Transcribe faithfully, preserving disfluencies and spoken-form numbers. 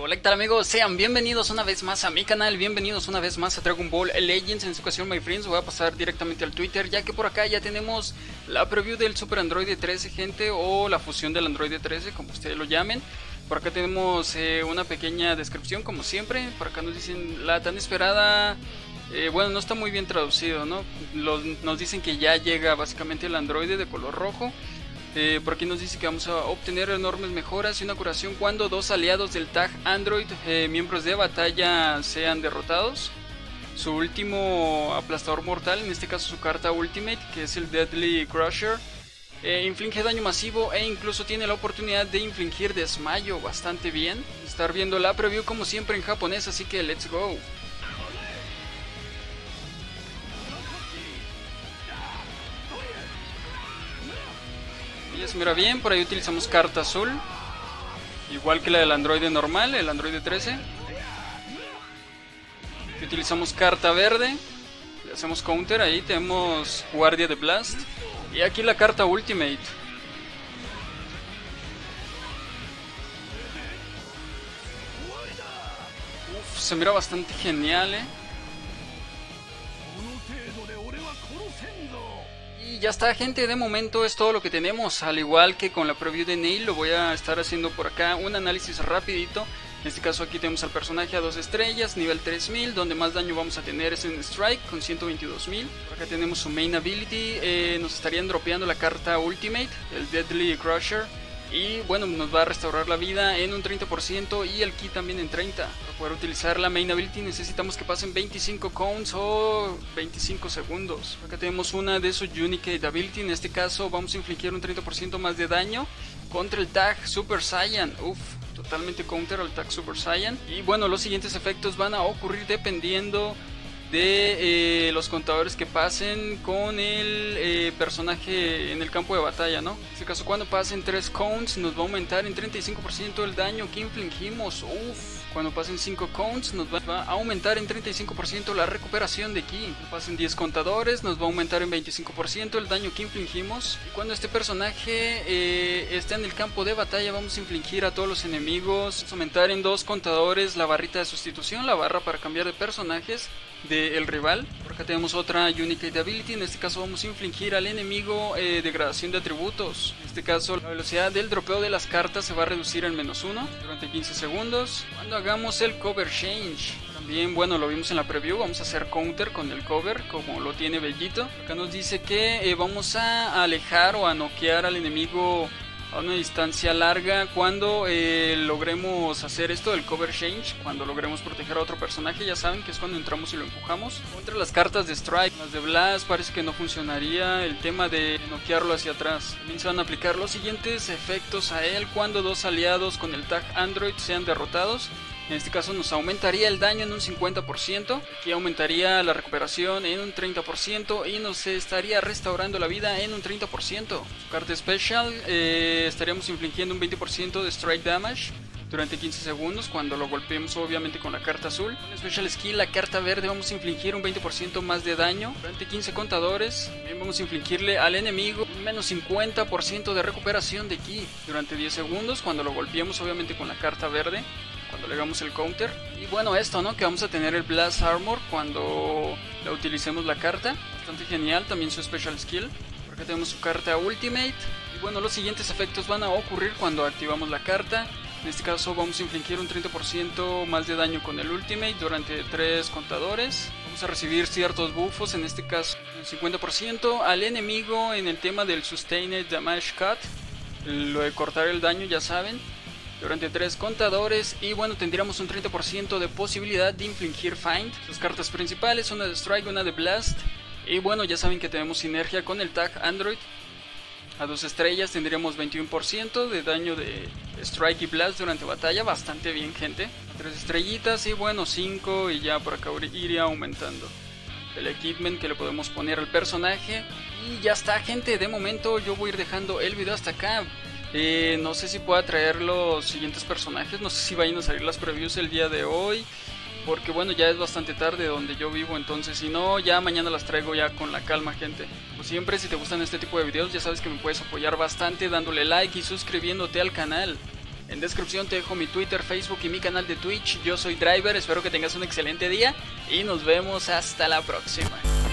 Hola, ¿qué tal amigos? Sean bienvenidos una vez más a mi canal, bienvenidos una vez más a Dragon Ball Legends. En esta ocasión, my friends, voy a pasar directamente al Twitter, ya que por acá ya tenemos la preview del Super Android trece, gente, o la fusión del Android trece, como ustedes lo llamen. Por acá tenemos eh, una pequeña descripción, como siempre. Por acá nos dicen la tan esperada... Eh, bueno, no está muy bien traducido, ¿no? Los, nos dicen que ya llega básicamente el Android de color rojo. Eh, por aquí nos dice que vamos a obtener enormes mejoras y una curación cuando dos aliados del tag Android, eh, miembros de batalla, sean derrotados. Su último aplastador mortal, en este caso su carta Ultimate, que es el Deadly Crusher, eh, inflige daño masivo e incluso tiene la oportunidad de infligir desmayo. Bastante bien. Estar viendo la preview como siempre en japonés, así que let's go. Ya se mira bien, por ahí utilizamos carta azul, igual que la del Android normal, el Android trece. Aquí utilizamos carta verde, le hacemos counter, ahí tenemos guardia de Blast. Y aquí la carta Ultimate. Uf, se mira bastante genial, eh. Y ya está, gente, de momento es todo lo que tenemos. Al igual que con la preview de Nail, lo voy a estar haciendo por acá un análisis rapidito. En este caso aquí tenemos al personaje a dos estrellas, nivel tres mil, donde más daño vamos a tener es en Strike con ciento veintidós mil. Por acá tenemos su main ability, eh, nos estarían dropeando la carta Ultimate, el Deadly Crusher. Y bueno, nos va a restaurar la vida en un treinta por ciento y el ki también en treinta por ciento. Para poder utilizar la main ability necesitamos que pasen veinticinco counts o veinticinco segundos. Acá tenemos una de su unique ability, en este caso vamos a infligir un treinta por ciento más de daño contra el tag Super Saiyan. Uff, totalmente counter al tag Super Saiyan. Y bueno, los siguientes efectos van a ocurrir dependiendo de eh, los contadores que pasen con el eh, personaje en el campo de batalla, ¿no? En este caso, cuando pasen tres counts nos va a aumentar en treinta y cinco por ciento el daño que infligimos. Uff. Cuando pasen cinco counts nos va a aumentar en treinta y cinco por ciento la recuperación de ki. Cuando pasen diez contadores nos va a aumentar en veinticinco por ciento el daño que infligimos. Y cuando este personaje eh, esté en el campo de batalla vamos a infligir a todos los enemigos. Vamos a aumentar en dos contadores la barrita de sustitución, la barra para cambiar de personajes del rival. Por acá tenemos otra unique ability, en este caso vamos a infligir al enemigo eh, degradación de atributos. En este caso la velocidad del dropeo de las cartas se va a reducir en menos uno durante quince segundos. Cuando hagamos el cover change, también bueno, lo vimos en la preview, vamos a hacer counter con el cover como lo tiene Bellito. Acá nos dice que eh, vamos a alejar o a noquear al enemigo a una distancia larga cuando eh, logremos hacer esto del cover change, cuando logremos proteger a otro personaje. Ya saben que es cuando entramos y lo empujamos. Contra las cartas de Strike, las de Blast, parece que no funcionaría el tema de noquearlo hacia atrás. También se van a aplicar los siguientes efectos a él cuando dos aliados con el tag Android sean derrotados. En este caso nos aumentaría el daño en un cincuenta por ciento, aquí aumentaría la recuperación en un treinta por ciento y nos estaría restaurando la vida en un treinta por ciento. Su carta special, eh, estaríamos infligiendo un veinte por ciento de strike damage durante quince segundos cuando lo golpeemos obviamente con la carta azul. En special skill, la carta verde, vamos a infligir un veinte por ciento más de daño durante quince contadores. También vamos a infligirle al enemigo un menos cincuenta por ciento de recuperación de ki durante diez segundos cuando lo golpeemos obviamente con la carta verde, cuando le hagamos el counter. Y bueno, esto, ¿no? Que vamos a tener el Blast Armor cuando la utilicemos la carta. Bastante genial, también su special skill. Por acá tenemos su carta Ultimate. Y bueno, los siguientes efectos van a ocurrir cuando activamos la carta. En este caso vamos a infligir un treinta por ciento más de daño con el Ultimate durante tres contadores. Vamos a recibir ciertos buffos, en este caso un cincuenta por ciento al enemigo en el tema del Sustained Damage Cut, lo de cortar el daño, ya saben, durante tres contadores. Y bueno, tendríamos un treinta por ciento de posibilidad de infligir Find. Sus cartas principales, una de Strike, una de Blast. Y bueno, ya saben que tenemos sinergia con el tag Android. A dos estrellas tendríamos veintiuno por ciento de daño de Strike y Blast durante batalla. Bastante bien, gente. A tres estrellitas y bueno, cinco, y ya por acá iría aumentando el equipment que le podemos poner al personaje. Y ya está, gente, de momento yo voy a ir dejando el video hasta acá. Eh, no sé si pueda traer los siguientes personajes, no sé si vayan a salir las previews el día de hoy, porque bueno, ya es bastante tarde donde yo vivo, entonces si no, ya mañana las traigo ya con la calma, gente. Como siempre, si te gustan este tipo de videos, ya sabes que me puedes apoyar bastante dándole like y suscribiéndote al canal. En descripción te dejo mi Twitter, Facebook y mi canal de Twitch. Yo soy Driver, espero que tengas un excelente día y nos vemos hasta la próxima.